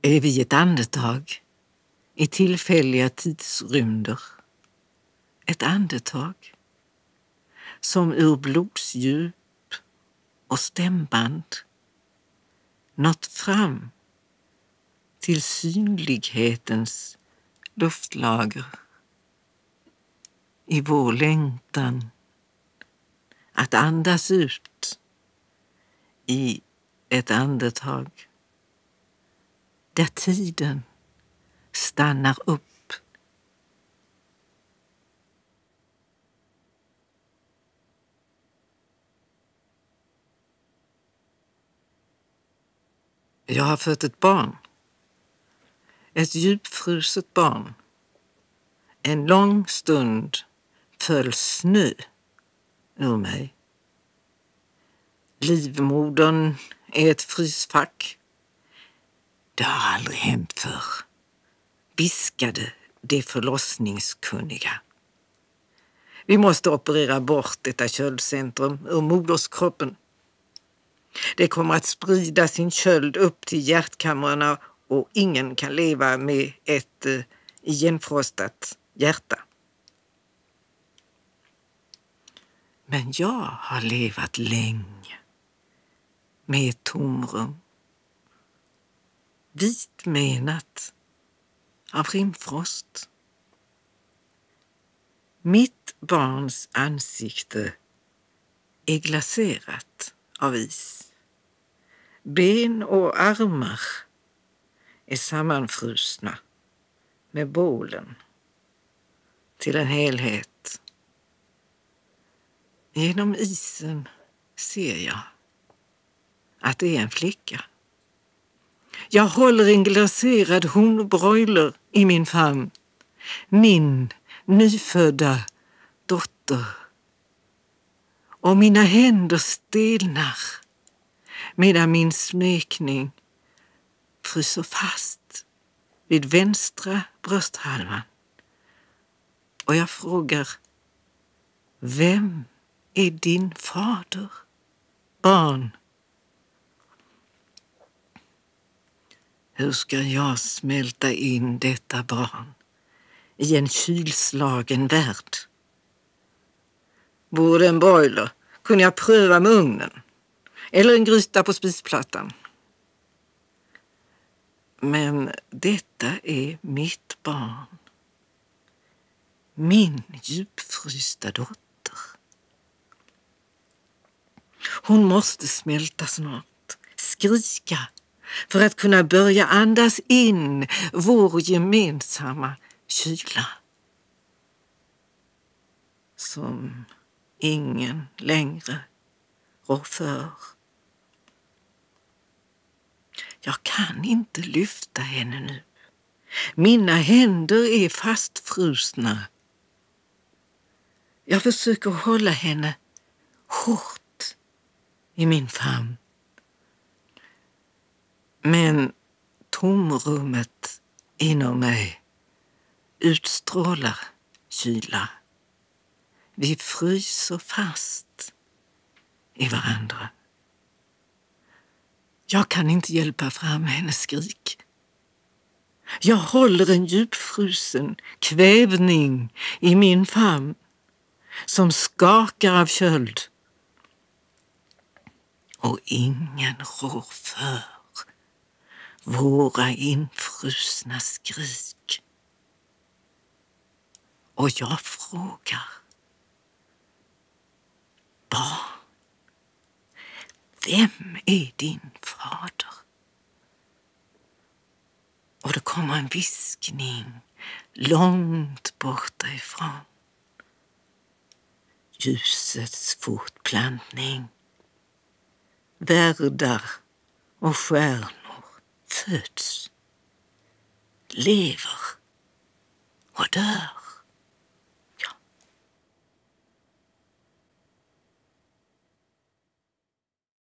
är vi ett andetag i tillfälliga tidsrymder. Ett andetag som ur blodsdjup och stämband nått fram till synlighetens luftlager i vår längtan att andas ut i ett andetag där tiden stannar upp. Jag har fött ett barn. Ett djupfruset barn. En lång stund föll snö ur mig. Livmodern är ett frysfack. Det har aldrig hänt förr, viskade de förlossningskunniga. Vi måste operera bort detta köldcentrum ur moderskroppen. Det kommer att sprida sin köld upp till hjärtkamrarna och ingen kan leva med ett igenfrostat hjärta. Men jag har levat länge med ett tomrum, vitmenat av rimfrost. Mitt barns ansikte är glaserat av is. Ben och armar är sammanfrusna med bålen till en helhet. Genom isen ser jag att det är en flicka. Jag håller en glaserad honbroiler i min famn. Min nyfödda dotter. Och mina händer stelnar medan min smekning fryser fast vid vänstra brösthalvan. Och jag frågar, vem är din fader, barn? Hur ska jag smälta in detta barn i en kylslagen värld? Vore det en broiler kunde jag pröva med ugnen eller en gryta på spisplattan. Men detta är mitt barn. Min djupfrysta dotter. Hon måste smälta snart, skrika för att kunna börja andas in vår gemensamma kyla. Som ingen längre rår för. Jag kan inte lyfta henne nu. Mina händer är fastfrusna. Jag försöker hålla henne hårt i min famn. Men tomrummet inom mig utstrålar kyla. Vi fryser fast i varandra. Jag kan inte hjälpa fram hennes skrik. Jag håller en djupfrusen kvävning i min famn som skakar av köld. Och ingen rår för våra infrusna skrik. Och jag frågar, barn, vem är din fader? Och det kommer en viskning långt borta ifrån. Ljusets fortplantning. Världar och stjärnor föds, lever och dör.